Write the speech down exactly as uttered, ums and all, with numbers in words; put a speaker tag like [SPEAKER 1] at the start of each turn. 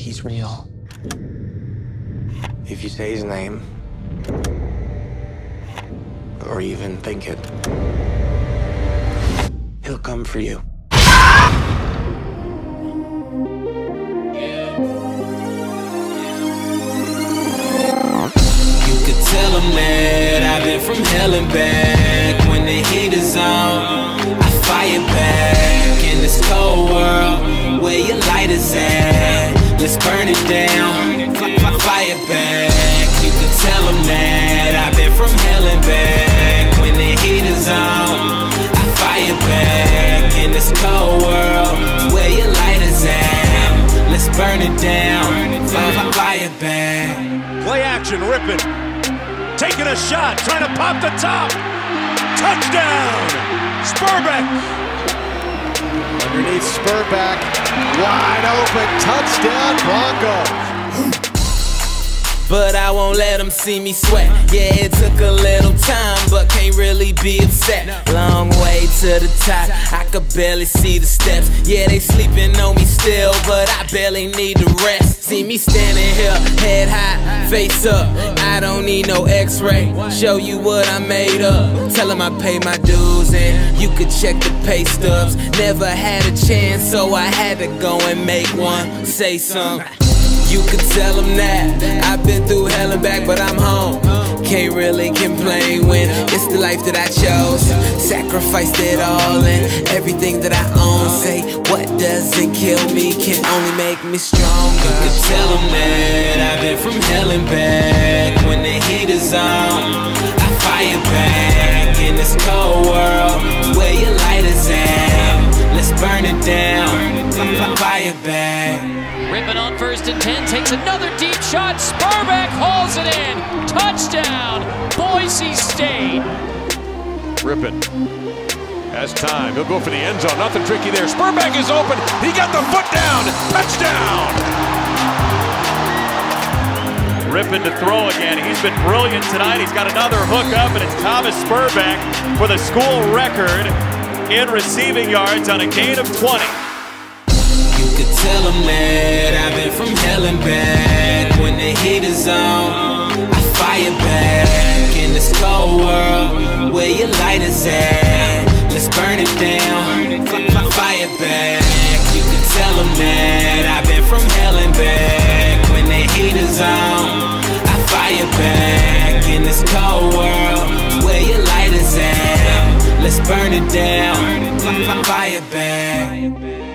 [SPEAKER 1] he's real. If you say his name, or even think it, he'll come for you.
[SPEAKER 2] Tell them that I've been from hell and back. When the heat is on, I fire back. In this cold world, where your light is at, let's burn it down, fire back. You can tell them that I've been from hell and back. When the heat is on, I fire back. In this cold world, where your light is at, let's burn it down, fire back.
[SPEAKER 3] Play action, Rippin. Taking a shot, trying to pop the top. Touchdown, Sperbeck.
[SPEAKER 4] Underneath Sperbeck, wide open, touchdown Broncos.
[SPEAKER 2] But I won't let them see me sweat. Yeah, it took a little time, but can't really be upset. Long way to the top, I could barely see the steps. Yeah, they sleeping on me still, but I barely need to rest. See me standing here, head high, face up. I don't need no x-ray, show you what I made up. Tell them I pay my dues and you could check the pay stubs. Never had a chance, so I had to go and make one. Say something. You could tell them that I've been through hell and back, but I'm home. Can't really complain when it's the life that I chose. Sacrificed it all and everything that I own. Say, what doesn't kill me can only make me stronger. You could tell them that I've been from hell and back. When the heat is on, I fire back. In this cold world, where your light is at, let's burn it down, fire back.
[SPEAKER 5] Rippin on first and ten, takes another deep shot. Sperbeck hauls it in. Touchdown, Boise State.
[SPEAKER 3] Rippin has time. He'll go for the end zone. Nothing tricky there. Sperbeck is open. He got the foot down. Touchdown. Rippin to throw again. He's been brilliant tonight. He's got another hook up, and it's Thomas Sperbeck for the school record in receiving yards on a gain of twenty.
[SPEAKER 2] Tell them that I've been from hell and back. When the heat is on, I fire back. In this cold world, where your light is at, let's burn it down, fire back. You can tell them that I've been from hell and back. When the heat is on, I fire back. In this cold world, where your light is at, let's burn it down, fire back.